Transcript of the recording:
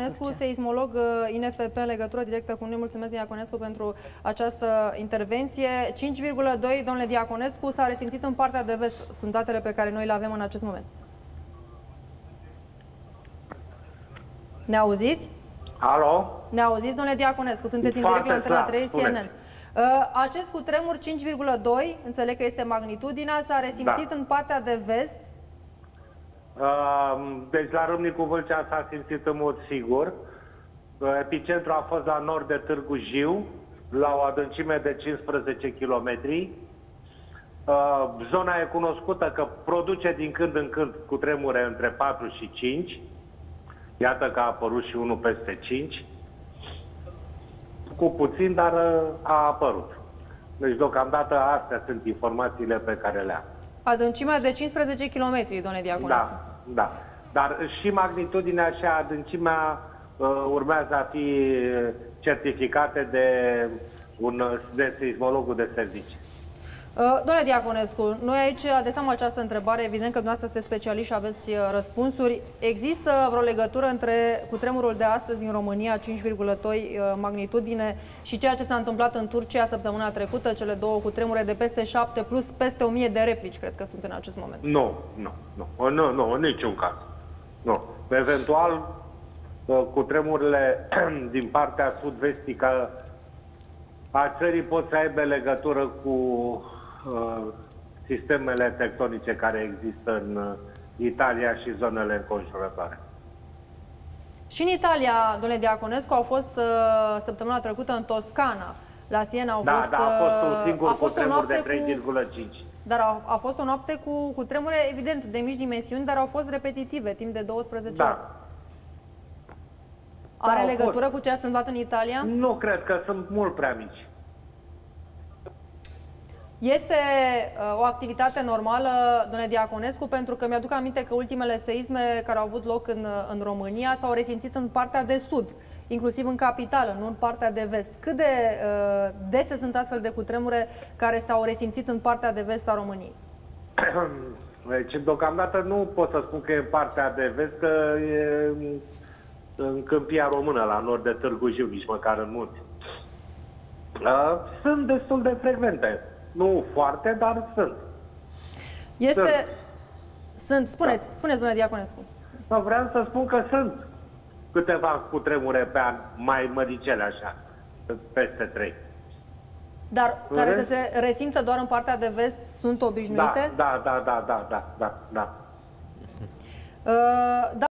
Iaconescu, seismolog INFP în legătură directă cu noi. Mulțumesc, Iaconescu, pentru această intervenție. 5,2, domnule Diaconescu, s-a resimțit în partea de vest. Sunt datele pe care noi le avem în acest moment. Ne auziți? Alo? Ne auziți, domnule Diaconescu? Sunteți în direct la Antena 3 CNN. Acest cutremur 5,2, înțeleg că este magnitudinea, s-a resimțit în partea de vest. Deci la Râmnicu Vâlcea s-a simțit în mod sigur. Epicentru a fost la nord de Târgu Jiu, la o adâncime de 15 km. Zona e cunoscută că produce din când în când cutremure între 4 și 5. Iată că a apărut și unul peste 5. Cu puțin, dar a apărut. Deci deocamdată astea sunt informațiile pe care le am. Adâncimea de 15 km, domnule Diaconescu. Da, da. Dar și magnitudinea și adâncimea urmează a fi certificate de seismologul de servicii. Domnule Diaconescu, noi aici adresăm această întrebare, evident că dumneavoastră sunteți specialiști și aveți răspunsuri. Există vreo legătură între cutremurul de astăzi în România, 5,2 magnitudine, și ceea ce s-a întâmplat în Turcia săptămâna trecută, cele două cutremure de peste 7 plus peste 1000 de replici, cred că sunt în acest moment? Nu, în niciun caz. Nu. Eventual, cutremurile din partea sud-vestică a țării pot să aibă legătură cu sistemele tectonice care există în Italia și zonele înconjurătoare. Și în Italia, domnule Diaconescu, au fost săptămâna trecută în Toscana. La Siena au fost... Da, a fost un singur cutremur de 3,5. Dar a fost o noapte cu tremure, evident, de mici dimensiuni, dar au fost repetitive, timp de 12 ore. Are legătură cu ce a întâmplat în Italia? Nu cred, că sunt mult prea mici. Este o activitate normală, domnule Diaconescu, pentru că mi-aduc aminte că ultimele seisme care au avut loc în România s-au resimțit în partea de sud, inclusiv în capitală, nu în partea de vest. Cât de dese sunt astfel de cutremure care s-au resimțit în partea de vest a României? Deci, deocamdată nu pot să spun că e în partea de vest, că e în Câmpia Română, la nord de Târgu Jiu, nici măcar în munți. Sunt destul de frecvente. Nu foarte, dar sunt. Spuneți, domnule Diaconescu. Vreau să spun că sunt câteva cutremure pe an, mai măricele așa, peste 3. Dar care să se resimtă doar în partea de vest sunt obișnuite? Da.